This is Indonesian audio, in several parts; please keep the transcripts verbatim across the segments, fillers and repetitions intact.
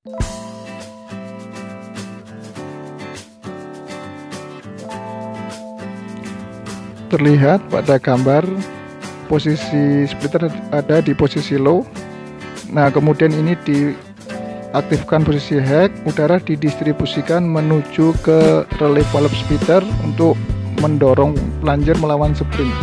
Terlihat pada gambar posisi splitter ada di posisi low. Nah, kemudian ini diaktifkan posisi high, udara didistribusikan menuju ke relay valve splitter untuk mendorong plunger melawan spring.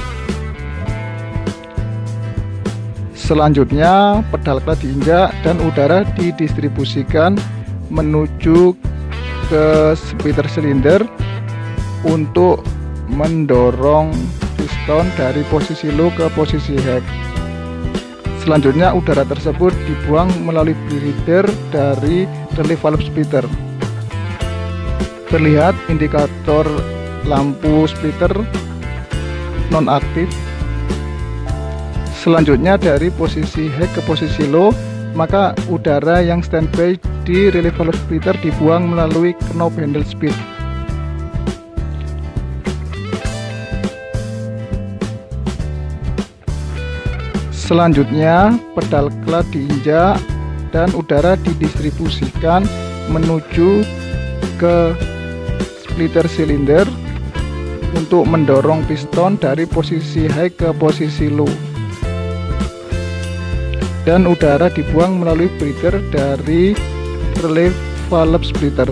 Selanjutnya pedal clutch diinjak dan udara didistribusikan menuju ke splitter silinder untuk mendorong piston dari posisi low ke posisi high. Selanjutnya udara tersebut dibuang melalui breather dari relay valve splitter. Terlihat indikator lampu splitter nonaktif. Selanjutnya dari posisi high ke posisi low, maka udara yang standby di relay valve splitter dibuang melalui knob handle speed. Selanjutnya pedal clutch diinjak dan udara didistribusikan menuju ke splitter silinder untuk mendorong piston dari posisi high ke posisi low, dan udara dibuang melalui breather dari relay valve splitter.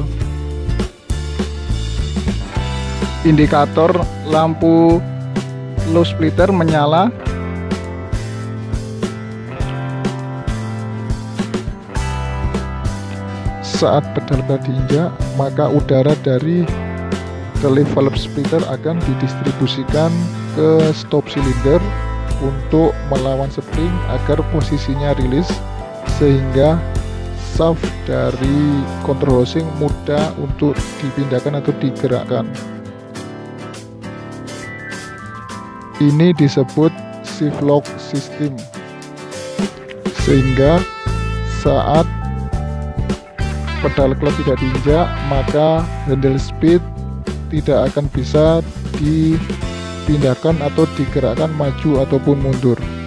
Indikator lampu low splitter menyala. Saat pedal clutch diinjak, maka udara dari relay valve splitter akan didistribusikan ke stop silinder untuk melawan spring agar posisinya rilis, sehingga shaft dari control housing mudah untuk dipindahkan atau digerakkan. Ini disebut shift lock system, sehingga saat pedal clutch tidak diinjak, maka handle speed tidak akan bisa dipindahkan atau digerakkan maju ataupun mundur.